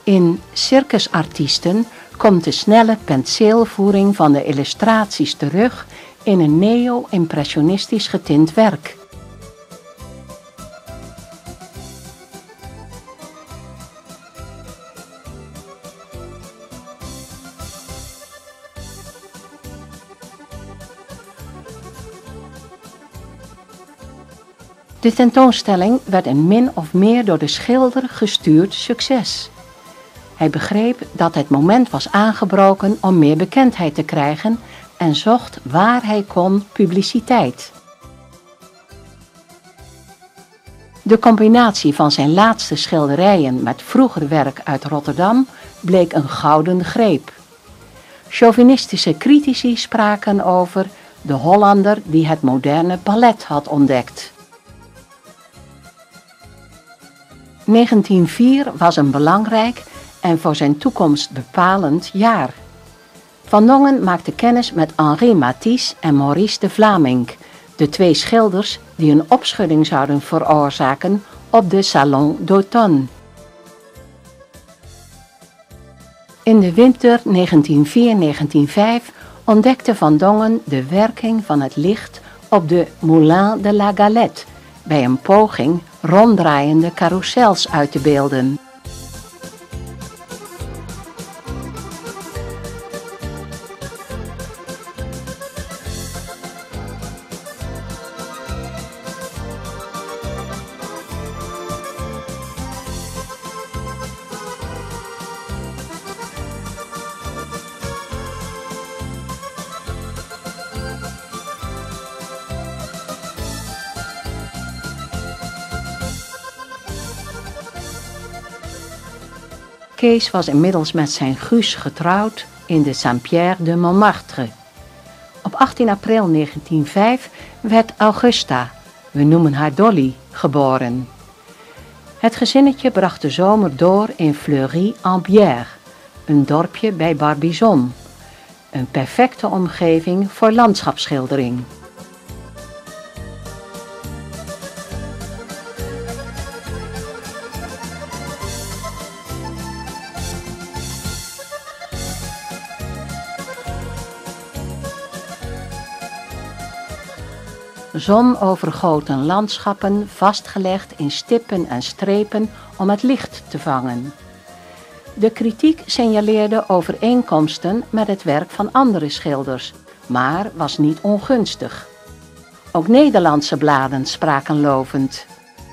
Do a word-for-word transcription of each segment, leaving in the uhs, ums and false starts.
In Circusartiesten komt de snelle penseelvoering van de illustraties terug in een neo-impressionistisch getint werk. De tentoonstelling werd een min of meer door de schilder gestuurd succes. Hij begreep dat het moment was aangebroken om meer bekendheid te krijgen en zocht waar hij kon publiciteit. De combinatie van zijn laatste schilderijen met vroeger werk uit Rotterdam bleek een gouden greep. Chauvinistische critici spraken over de Hollander die het moderne ballet had ontdekt. negentien vier was een belangrijk en voor zijn toekomst bepalend jaar. Van Dongen maakte kennis met Henri Matisse en Maurice de Vlamynck, de twee schilders die een opschudding zouden veroorzaken op de Salon d'Automne. In de winter negentien vier negentien vijf ontdekte Van Dongen de werking van het licht op de Moulin de la Galette bij een poging ronddraaiende carousels uit te beelden. Kees was inmiddels met zijn Guus getrouwd in de Saint-Pierre de Montmartre. Op achttien april negentien vijf werd Augusta, we noemen haar Dolly, geboren. Het gezinnetje bracht de zomer door in Fleury-en-Bière, een dorpje bij Barbizon. Een perfecte omgeving voor landschapsschildering. Zonovergoten landschappen vastgelegd in stippen en strepen om het licht te vangen. De kritiek signaleerde overeenkomsten met het werk van andere schilders, maar was niet ongunstig. Ook Nederlandse bladen spraken lovend.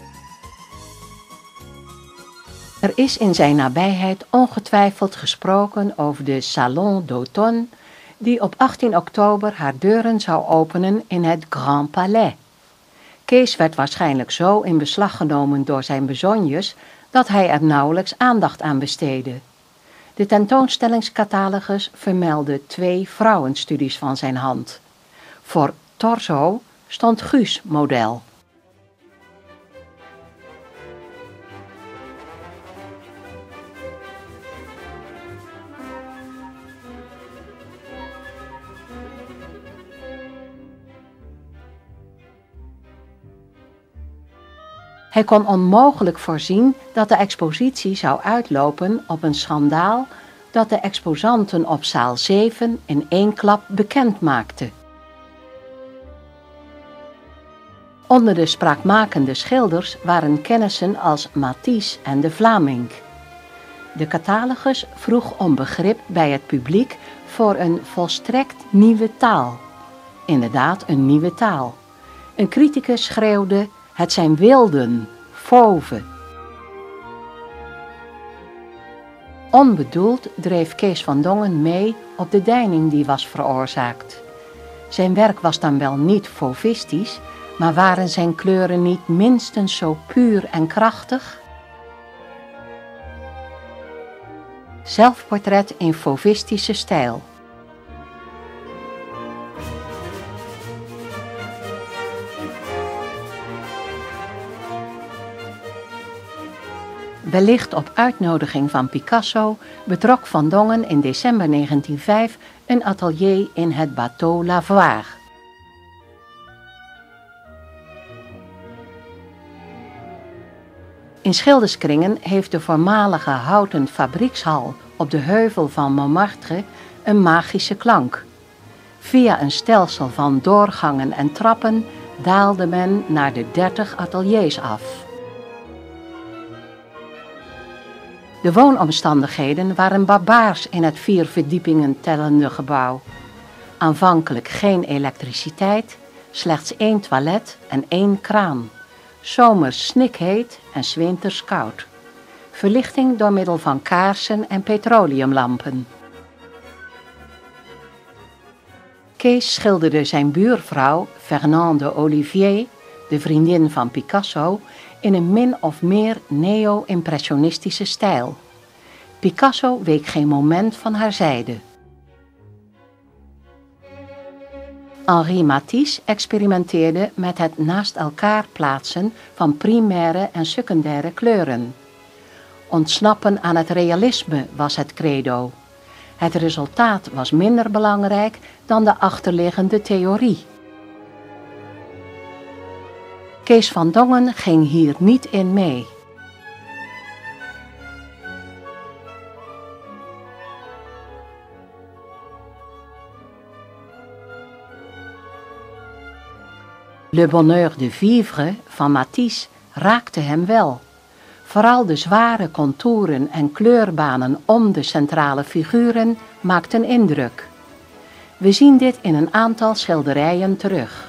Er is in zijn nabijheid ongetwijfeld gesproken over de Salon d'Automne, die op achttien oktober haar deuren zou openen in het Grand Palais. Kees werd waarschijnlijk zo in beslag genomen door zijn bezonjes dat hij er nauwelijks aandacht aan besteedde. De tentoonstellingscatalogus vermeldde twee vrouwenstudies van zijn hand. Voor Torso stond Guus model. Hij kon onmogelijk voorzien dat de expositie zou uitlopen op een schandaal dat de exposanten op zaal zeven in één klap bekend maakte. Onder de spraakmakende schilders waren kennissen als Matisse en de Vlamynck. De catalogus vroeg om begrip bij het publiek voor een volstrekt nieuwe taal. Inderdaad, een nieuwe taal. Een criticus schreeuwde: het zijn wilden, fauven. Onbedoeld dreef Kees van Dongen mee op de deining die was veroorzaakt. Zijn werk was dan wel niet fauvistisch, maar waren zijn kleuren niet minstens zo puur en krachtig? Zelfportret in fauvistische stijl. Wellicht op uitnodiging van Picasso betrok Van Dongen in december negentien vijf een atelier in het Bateau Lavoir. In schilderskringen heeft de voormalige houten fabriekshal op de heuvel van Montmartre een magische klank. Via een stelsel van doorgangen en trappen daalde men naar de dertig ateliers af. De woonomstandigheden waren barbaars in het vier verdiepingen tellende gebouw. Aanvankelijk geen elektriciteit, slechts één toilet en één kraan. 's Zomers snikheet en 's winters koud. Verlichting door middel van kaarsen en petroleumlampen. Kees schilderde zijn buurvrouw Fernande Olivier, de vriendin van Picasso, in een min of meer neo-impressionistische stijl. Picasso week geen moment van haar zijde. Henri Matisse experimenteerde met het naast elkaar plaatsen van primaire en secundaire kleuren. Ontsnappen aan het realisme was het credo. Het resultaat was minder belangrijk dan de achterliggende theorie. Kees van Dongen ging hier niet in mee. Le bonheur de vivre van Matisse raakte hem wel. Vooral de zware contouren en kleurbanen om de centrale figuren maakten indruk. We zien dit in een aantal schilderijen terug.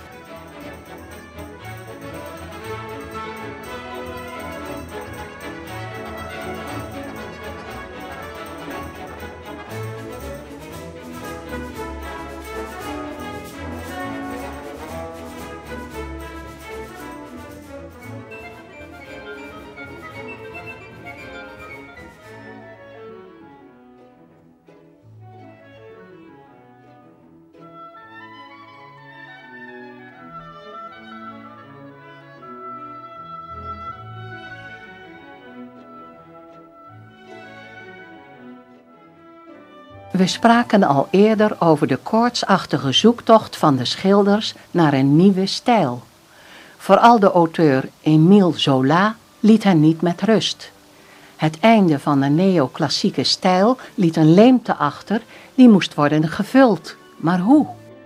We spraken al eerder over de koortsachtige zoektocht van de schilders naar een nieuwe stijl. Vooral de auteur Émile Zola liet hen niet met rust. Het einde van de neoclassieke stijl liet een leemte achter die moest worden gevuld. Maar hoe?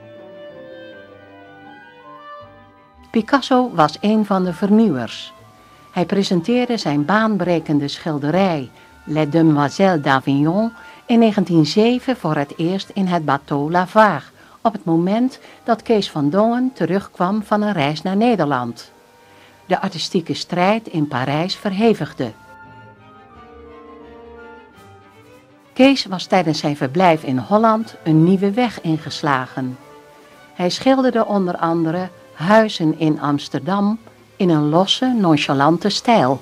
Picasso was een van de vernieuwers. Hij presenteerde zijn baanbrekende schilderij Les Demoiselles d'Avignon in negentien zeven voor het eerst in het Bateau Lafargue, op het moment dat Kees van Dongen terugkwam van een reis naar Nederland. De artistieke strijd in Parijs verhevigde. Kees was tijdens zijn verblijf in Holland een nieuwe weg ingeslagen. Hij schilderde onder andere huizen in Amsterdam in een losse, nonchalante stijl.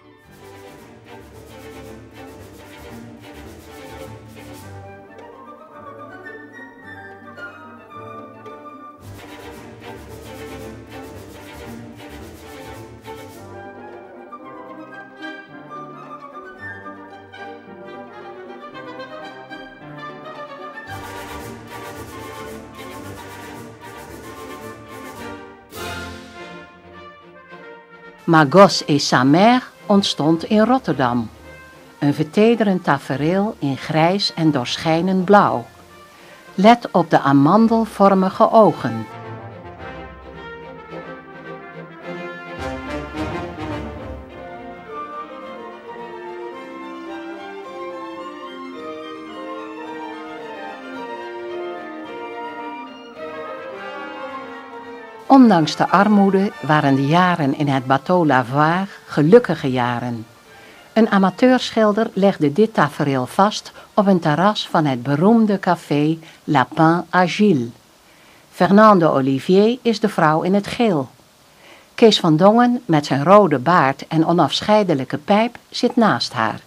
Ma Gosse et sa mère ontstond in Rotterdam. Een vertederend tafereel in grijs en doorschijnend blauw. Let op de amandelvormige ogen. Ondanks de armoede waren de jaren in het Bateau Lafargue gelukkige jaren. Een amateurschilder legde dit tafereel vast op een terras van het beroemde café Lapin Agile. Fernande Olivier is de vrouw in het geel. Kees van Dongen met zijn rode baard en onafscheidelijke pijp zit naast haar.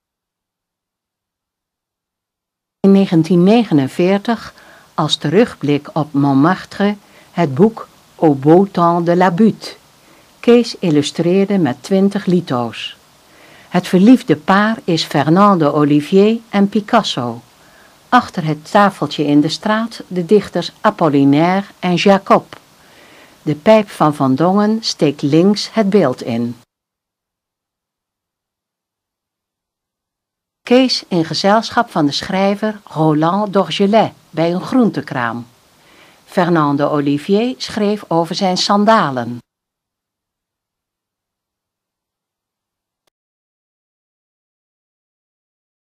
In negentien negenenveertig, als terugblik op Montmartre, het boek Au beau temps de la butte. Kees illustreerde met twintig litho's. Het verliefde paar is Fernande Olivier en Picasso. Achter het tafeltje in de straat de dichters Apollinaire en Jacob. De pijp van Van Dongen steekt links het beeld in. Kees in gezelschap van de schrijver Roland Dorgelès bij een groentekraam. Fernand de Olivier schreef over zijn sandalen.